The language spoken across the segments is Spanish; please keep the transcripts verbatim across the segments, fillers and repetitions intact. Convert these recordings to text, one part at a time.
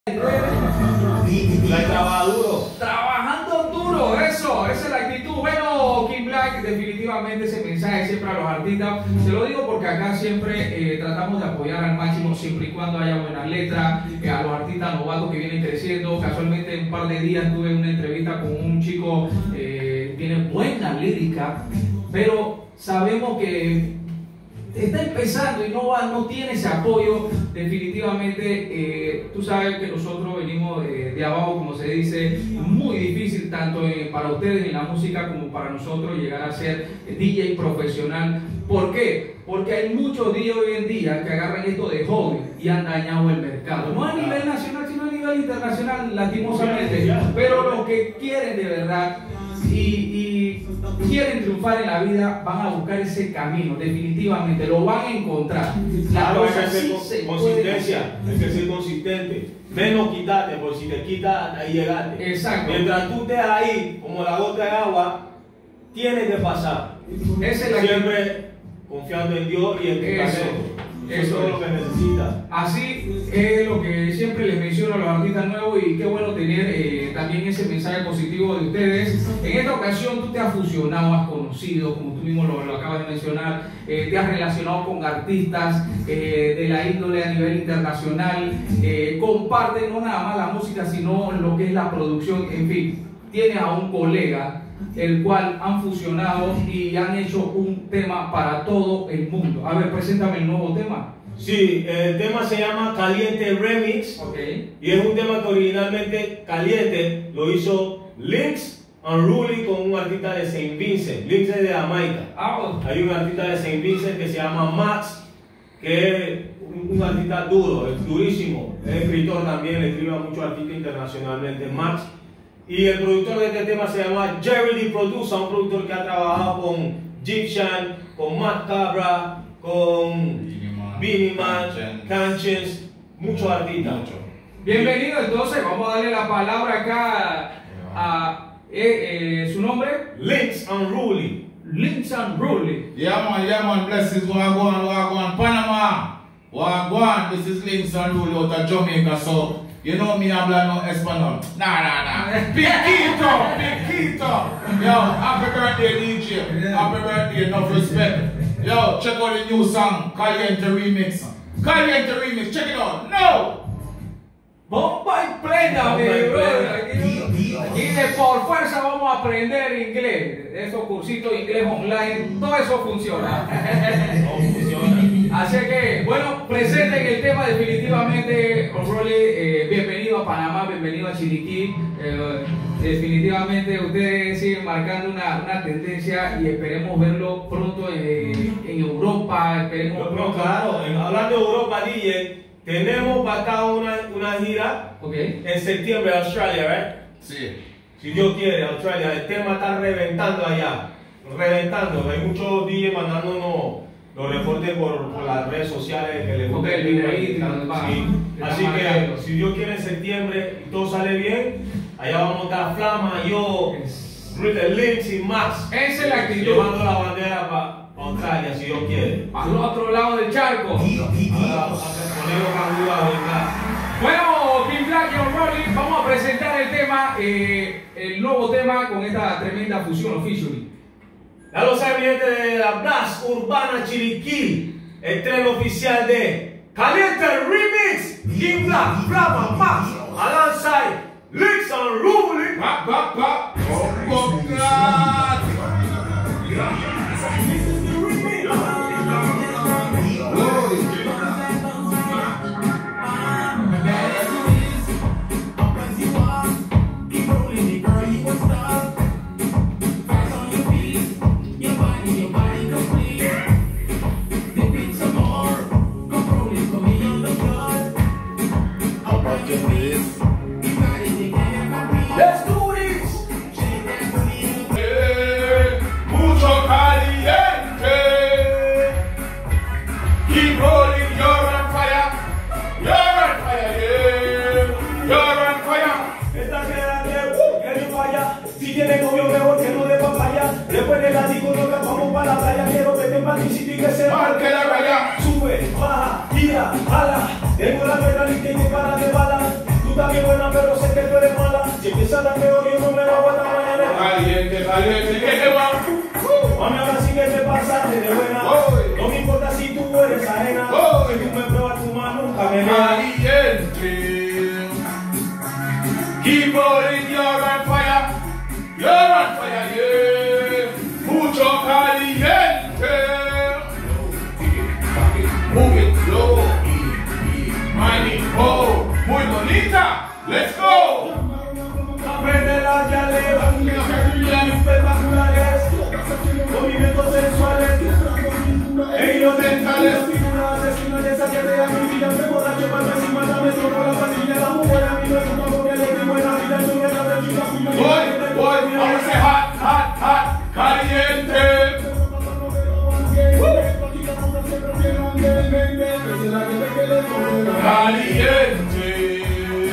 La trabaja duro. Trabajando duro, eso, esa es la actitud. Bueno, King Black, definitivamente ese mensaje siempre a los artistas. Se lo digo porque acá siempre eh, tratamos de apoyar al máximo siempre y cuando haya buenas letras, eh, a los artistas novatos que vienen creciendo. Casualmente en un par de días tuve una entrevista con un chico que eh, tiene buena lírica, pero sabemos que está empezando y no, va, no tiene ese apoyo. Definitivamente, eh, tú sabes que nosotros venimos de, de abajo, como se dice, muy difícil tanto eh, para ustedes en la música como para nosotros llegar a ser D J profesional. ¿Por qué? Porque hay muchos D J hoy en día que agarran esto de hobby y han dañado el mercado, no a nivel nacional sino a nivel internacional, lastimosamente, pero los que quieren de verdad y, y quieren triunfar en la vida van a buscar ese camino, definitivamente lo van a encontrar. La Claro, cosa hay que sí ser se consistencia, puede. hay que ser consistente. Menos quitarte, porque si te quitas, ahí llegaste. Exacto. Mientras tú estés ahí, como la gota de agua, tienes que pasar. Esa es la Siempre confiando en Dios y en tu Eso, talento. Eso, eso es todo lo que necesitas. Así es lo que siempre les menciono a los artistas nuevos y qué bueno tener eh, también ese mensaje positivo de ustedes. En esta ocasión tú te has fusionado, has conocido, como tú mismo lo, lo acabas de mencionar, eh, te has relacionado con artistas eh, de la índole a nivel internacional, eh, comparten no nada más la música sino lo que es la producción, en fin, tienes a un colega el cual han fusionado y han hecho un tema para todo el mundo. A ver, preséntame el nuevo tema. Sí, el tema se llama Caliente Remix. Okay. Y es un tema que originalmente Caliente lo hizo Lynx Unruly con un artista de Saint Vincent. Lynx es de Jamaica. Ah, bueno. Hay un artista de Saint Vincent que se llama Max, que es un, un artista duro, es durísimo. Es escritor también, le escribe a muchos artistas internacionalmente, Max. Y el productor de este tema se llama Jerry D. Producer, un productor que ha trabajado con Gyptian, con Matt Cabra, con Beenie Man, Conscience, muchos artistas. Bienvenido, entonces vamos a darle la palabra acá a, a eh, eh, su nombre. Lynx Unruly. Lynx Unruly. Yeah man, yeah man, blessings, Wagwan, Wagwan, Panama. Wagwan, this is Lynx Unruly out of Jamaica, so you know me, I'm like no Espanol. Nah, nah, nah. Piquito, Piquito. Yo, happy birthday, D J. Happy birthday, enough respect. Yo, check out the new song, Caliente Remix. Caliente Remix, check it out. No! Bomba y prenda, mi Bomba y brother. prenda. Aquí, aquí de por fuerza vamos a aprender inglés. Esos cursitos de inglés online, todo eso funciona. No funciona. Así que, bueno, presenten el tema definitivamente. Unruly, eh, bienvenido a Panamá, bienvenido a Chiriquí. Eh, definitivamente ustedes siguen marcando una, una tendencia y esperemos verlo pronto en, en Europa. Esperemos No, pronto. claro, en- hablando de Europa, D J, tenemos para acá una, una gira Okay. en septiembre en Australia, ¿verdad? Sí. Si Dios quiere, Australia, el tema está reventando allá, reventando. Hay muchos D J mandándonos los reportes por, por las redes sociales que les gusta Ok, el el video. videíto, va. Sí. Te Así están que marcando. si Dios quiere en septiembre y todo sale bien, allá vamos a estar Flama, yo, Ruth Lynx y Max, Esa es la actitud. llevando la bandera para Australia, si Dios quiere. Al otro lado del charco. Ahora ponemos canguro acá. Bueno, King Black y Unruly, vamos a presentar el tema, eh, el nuevo tema con esta tremenda fusión officially. Ya lo saben, mi gente de la Blast Urbana Chiriquí, estreno oficial de Caliente Remix, King Black, Flama, Max, alongside Lynx Unruly. Pop, pop, pop. Oh, oh, God. Let's do this. Mucho caliente. Keep rolling, you're on fire. You're on fire, yeah. You're on fire. Esta queda de uh, que no falla. Si tiene novio mejor que no de papaya. Después de la disco nos vamos para la playa. Quiero que te participe y que se Marque la raya. Sube, baja, gira, jala. Tengo la pedalita y te para de bala. Tú caliente, que te va. Mami, ahora sí que te pasaste de buena. No me importa si tú eres ajena. Si tú me pruebas tu mano, nunca me dejas. Caliente. Keep rolling, you're on fire. You're on fire, yeah. Mucho caliente. Move it slow. Mind it, oh. Muy bonita. Let's go. Aprende la dialera, espectaculares, movimientos sensuales, ellos mentales, asesinos de esa que te da mi vida, me borracho para encima, dame solo la pastilla, la mujer a mí no es una porque le tengo en la vida, yo me la de mi Boy, boy, ahora se hot, hot, hot, caliente. Caliente.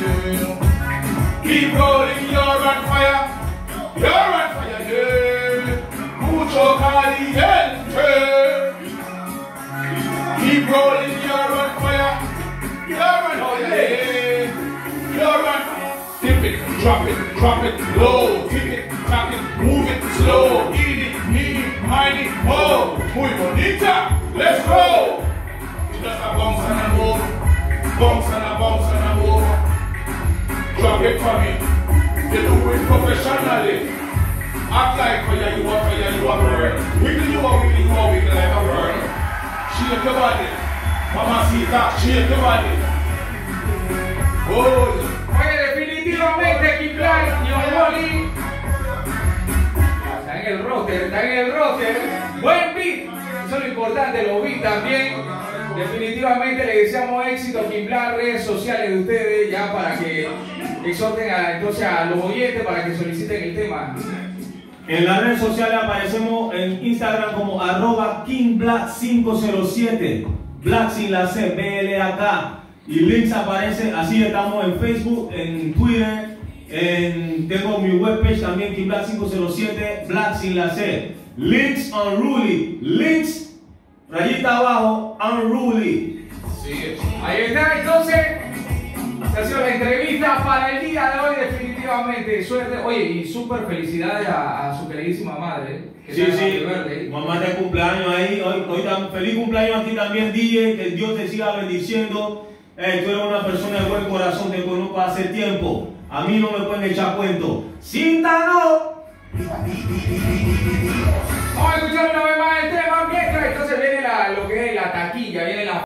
Keep rolling, you're on fire. You're on fire, yeah. Mucho caliente. Keep rolling, you're on fire. You're on fire, yeah. You're on fire. Tip it, drop it, drop it low. Tip it, tap it, move it slow. Eat it, need it, mind it, oh. Muy bonita, let's go. Just a bounce and a move. Bounce and a bounce and a move. Drop it for me. You do it professionally. Act like for you, you are for you, you are bird. Wiggle you are wiggle, you are wiggle like a bird. Shake your body. Mamacita, shake your body. Oh. Oye, definitivamente King Black y Oli está en el roster, está en el roster. Buen beat, eso es lo importante, lo vi también. Definitivamente le deseamos éxito a King Black, redes sociales de ustedes, ya para que exhorten a, entonces a los oyentes para que soliciten el tema. En las redes sociales aparecemos en Instagram como arroba King Black cinco cero siete, Black sin la C, B L A K. Y links aparecen, así estamos en Facebook, en Twitter, en, tengo mi webpage también, King Black cinco cero siete, Black sin la C. Links Unruly, links, rayita abajo, Unruly. Sí. Ahí está, entonces, esta ha sido la entrevista para el día de hoy, definitivamente. Suerte, oye, y súper felicidades a, a su queridísima madre. Que Sí, está sí, en Happy Birthday. mamá de cumpleaños ahí, hoy, hoy tam- feliz cumpleaños a ti también, D J, que Dios te siga bendiciendo. Eh, tú eres una persona de buen corazón, te conozco hace tiempo. A mí no me pueden echar cuento. ¡Cíntano! Vamos a escuchar una vez más el tema mientras entonces viene la, lo que es la taquilla, viene la